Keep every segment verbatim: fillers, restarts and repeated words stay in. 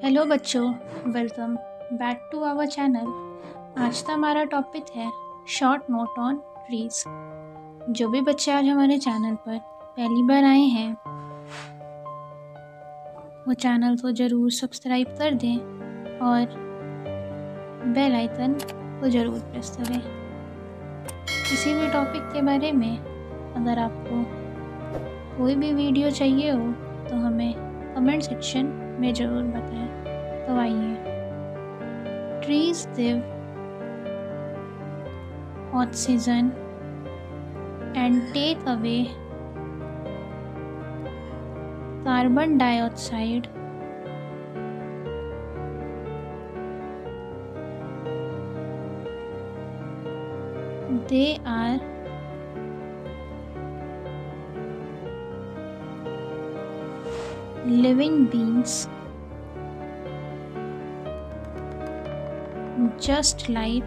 Hello बच्चों, welcome back to our channel. आज का हमारा टॉपिक है शॉर्ट नोट ऑन ट्रीज। जो भी बच्चे आज हमारे चैनल पर पहली बार आए हैं वो चैनल को ज़रूर सब्सक्राइब कर दें और बेल आइकन को ज़रूर प्रेस करें। किसी भी टॉपिक के बारे में अगर आपको कोई भी वीडियो चाहिए हो तो हमें कमेंट सेक्शन में ज़रूर बताएं। तो आइए, trees give oxygen and take away carbon dioxide. They are living beings just like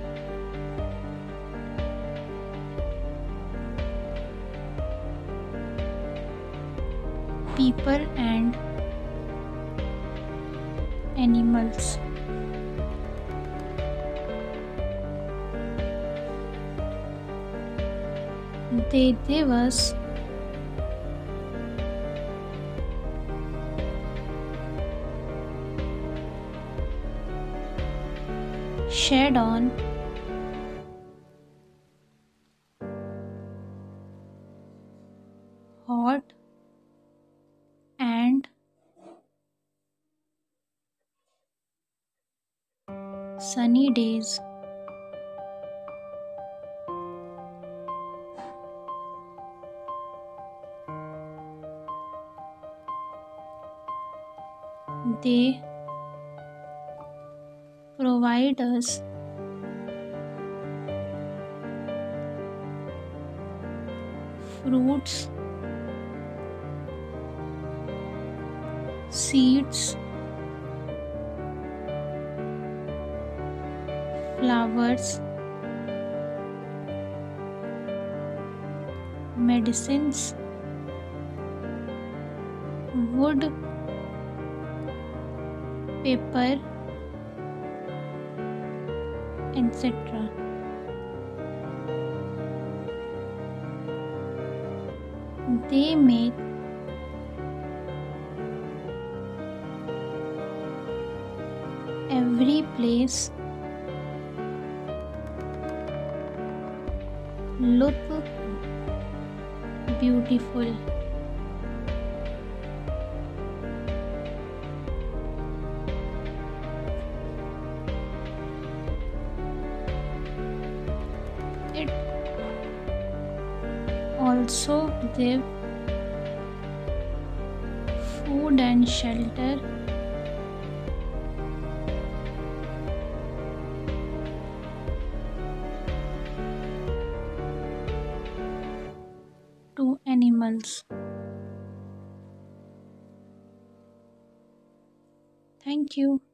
people and animals. They give us shade on hot and sunny days. They provide us fruits, seeds, flowers, medicines, wood, paper, et cetera. They make every place look beautiful. It also give food and shelter to animals. Thank you.